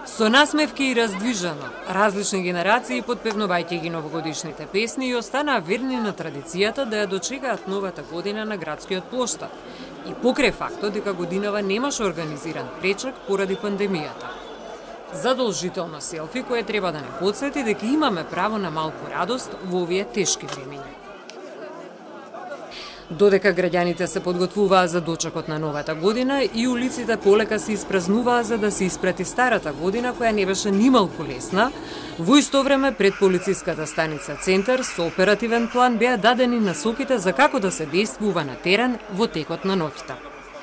Со насмевки и раздвижено, различни генерации потпевнувајќи ги новогодишните песни и останаа верни на традицијата да ја дочекаат новата година на градскиот плоштад и покрај фактот дека годинава немаше организиран пречак поради пандемијата. Задолжително селфи кое треба да не потсети дека имаме право на малку радост во овие тешки времиња. Додека граѓаните се подготвуваа за дочекот на новата година и улиците полека се испразнуваа за да се испрати старата година која не беше нималку лесна, во исто време пред полициската станица Центар со оперативен план беа дадени насоките за како да се действува на терен во текот на ноќта.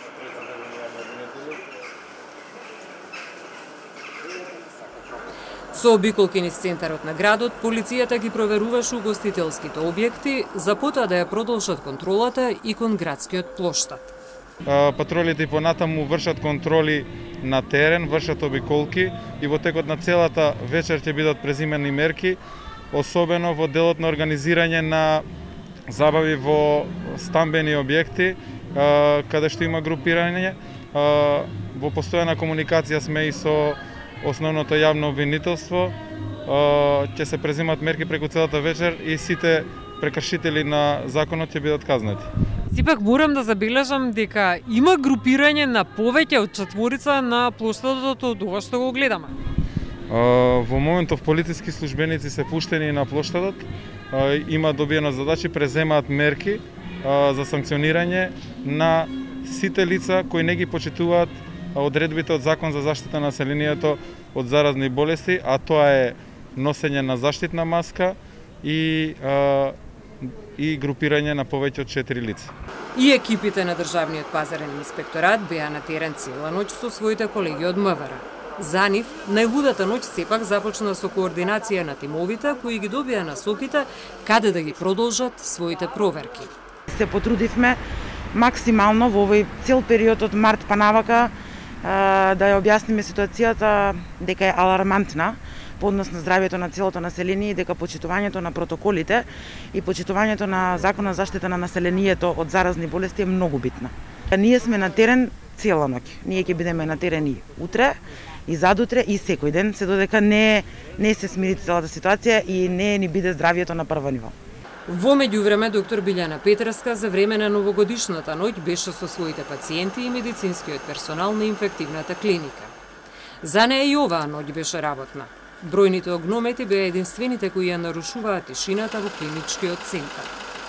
Со обиколки низ центарот на градот, полицијата ги проверуваше угостителските објекти, за потоа да ја продолжат контролата и кон градскиот плоштад. Патролите и понатаму вршат контроли на терен, вршат обиколки и во текот на целата вечер ќе бидат преземени мерки, особено во делот на организирање на забави во стамбени објекти, каде што има групирање. Во постојана комуникација сме и со основното јавно обвинителство, ќе се преземат мерки преку целата вечер и сите прекршители на законот ќе бидат казнати. Сепак морам да забележам дека има групирање на повеќе од четворица на плоштадот од ова што го гледаме. Во моментов полициски службеници се пуштени на плоштадот, има добиено задачи, преземаат мерки за санкционирање на сите лица кои не ги почитуваат одредбите од Закон за заштита на населението од заразни болести, а тоа е носење на заштитна маска и групирање на повеќе од 4 лица. И екипите на Државниот пазарен инспекторат беа на терен цела ноќ со своите колеги од МВР. За нив, најлудата ноќ сепак започна со координација на тимовите кои ги добија насоките каде да ги продолжат своите проверки. Се потрудивме максимално во овој цел период од март па навака да ја објасниме ситуацијата дека е алармантна по однос на здравјето на целото население и дека почитувањето на протоколите и почитувањето на Законот за заштита на населението од заразни болести е многу битна. Ние сме на терен цела ноќ. Ние ќе бидеме на терен и утре, и задутре, и секој ден, се додека не се смири целата ситуација и не ни биде здравјето на прво ниво. Во меѓувреме, доктор Билјана Петарска за време на новогодишната ноќ беше со своите пациенти и медицинскиот персонал на инфективната клиника. За неја и оваа ноќ беше работна. Бројните огномети беа единствените кои ја нарушуваа тишината во клиничкиот центар.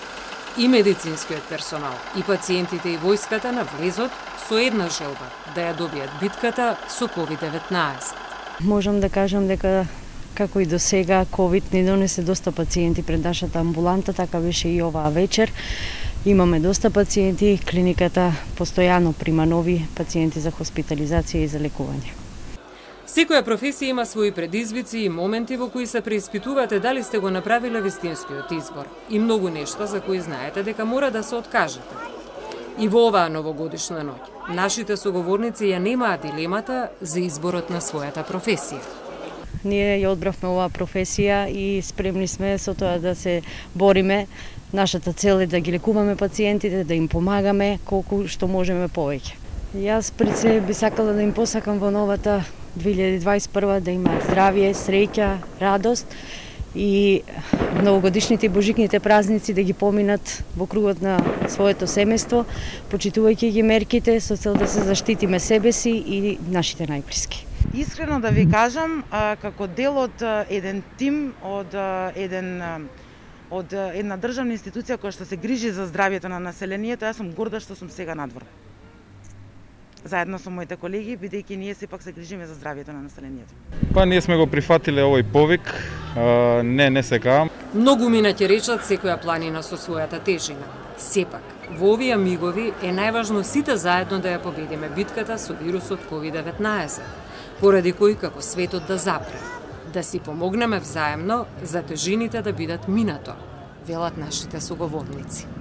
И медицинскиот персонал, и пациентите и војската на влезот со една желба да ја добијат битката со COVID-19. Можам да кажам дека како и до сега, ковид ни донесе доста пациенти пред нашата амбуланта, така беше и оваа вечер. Имаме доста пациенти, клиниката постојано прима нови пациенти за хоспитализација и за лекување. Секоја професија има своји предизвици и моменти во кои се преиспитувате дали сте го направиле вистинскиот избор и многу нешта за кои знаете дека мора да се откажете. И во оваа новогодишна ноќ, нашите соговорници ја немаа дилемата за изборот на својата професија. Ние ја одбравме оваа професија и спремни сме со тоа да се бориме. Нашата цел е да ги лекуваме пациентите, да им помагаме колку што можеме повеќе. Јас пред се би сакала да им посакам во новата 2021 да имаат здравје, среќа, радост и новогодишните и божикните празници да ги поминат во кругот на своето семејство, почитувајќи ги мерките со цел да се заштитиме себе си и нашите најблиски. Искрено да ви кажам, како дел од еден тим, од една државна институција која што се грижи за здравјето на населението, јас сум горда што сум сега надвор. Заедно со моите колеги, бидејќи ние сепак се грижиме за здравјето на населението. Па ние сме го прифатиле овој повик, не секам. Многу мина ќе речат секоја планина со својата тежина. Сепак, во овие мигови е најважно сите заедно да ја победиме битката со вирусот COVID-19, поради кој како светот да запре, да си помогнеме взаемно за тежините да бидат минато, велат нашите соговорници.